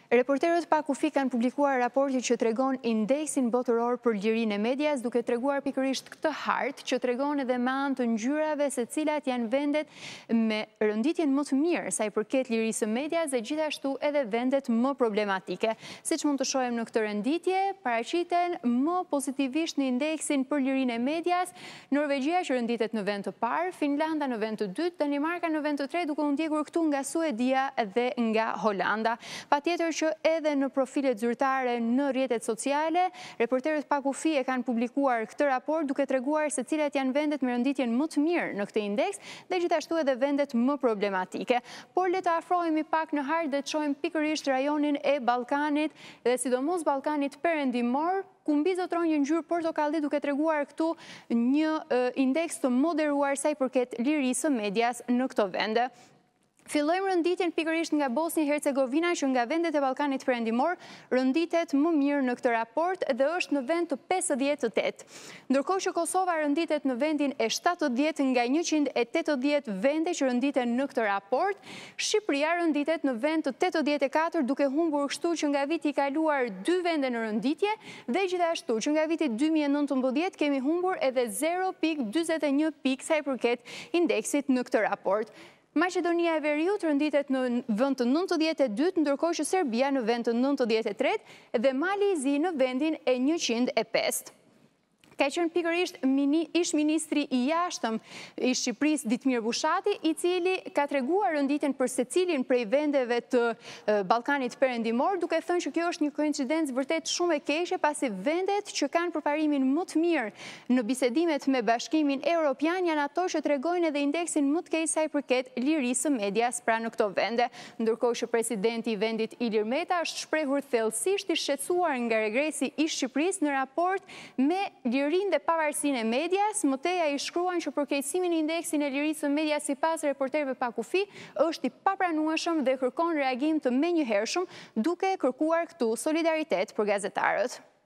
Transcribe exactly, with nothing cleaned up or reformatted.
Reporterët pa kufi kanë publikuar raporti që tregon indeksin botëror për lirinë e medias, duke treguar pikërisht këtë hartë që tregon edhe me anë të ngjyrave se cilat janë vendet me rënditjen më të mirë sa i përket lirisë së medias dhe gjithashtu edhe vendet më problematike. Siç mund të shohim në këtë renditje, paraqiten më pozitivisht në indeksin për lirinë e medias Norvegjia që rënditet në vend të parë, Finlanda në vend të dytë, Danimarka në vend të tretë, duke u ndjekur këtu nga Suedia dhe nga Holanda. Patjetër që edhe në profilet zyrtare në rrjetet sociale, reporterët pa kufi e kanë publikuar këtë raport duke treguar se cilat janë vendet me rënditjen më të mirë në këtë indeks dhe gjithashtu edhe vendet më problematike. Por le të afrohemi pak në hartë dhe të shohim pikërisht rajonin e Ballkanit dhe sidomos Ballkanit perëndimor, ku mbi zotron një ngjyrë portokalli duke treguar këtu një indeks të moderuar sa i përket lirisë së medias në këto vende. Fillojmë rënditjen pikërisht nga Bosnia-Hercegovina që nga vendet e Ballkanit perëndimor rënditet më mirë në këtë raport dhe është në vend të pesëdhjetë të tetë. Ndërkohë që Kosova rënditet në vendin e shtatëdhjetë nga njëqind e tetëdhjetë vende që rënditen në këtë raport, Shqipëria rënditet në vend të tetëdhjetë e katër duke humbur kështu që nga viti i kaluar dy vende në rënditje dhe gjithashtu që nga viti dy mijë e nëntëmbëdhjetë kemi humbur edhe zero pikë dyzet e një pikë sa i përket indeksit në këtë raport. Maqedonia e Veriut rënditet në vend të nëntëdhjetë e dytë, ndërkohë që Serbia në vend të nëntëdhjetë e tretë dhe Mali i Zi në vendin e njëqind e pesë. Ka qenë pikërisht ish ministri i jashtëm i Shqipërisë Ditmir Bushati, i cili ka treguar rënditjen për secilin prej vendeve të Ballkanit perëndimor, duke thënë që kjo është një koincidencë vërtet shumë e keqe, pasi vendet që kanë përparimin më të mirë në bisedimet me Bashkimin Evropian janë ato që tregojnë edhe indeksin më të keq sa i përket lirisë së medias pra në këto vende. Ndërkohë që presidenti i vendit Ilir Meta është shprehur thellësisht i shqetësuar nga regresi i Shqipërisë në raport me lirin dhe pavarësinë e medias, mëteja i shkruan që përkeqësimin e indeksin e lirisë së medias sipas reporterëve pa kufi është i papranueshëm dhe kërkon reagim të menjëhershëm, duke kërkuar këtu solidaritet për gazetarët.